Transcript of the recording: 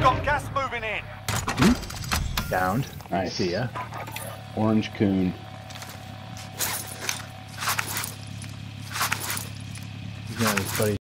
Got gas moving in. Downed. Nice. See ya. Orange coon. He's got his buddy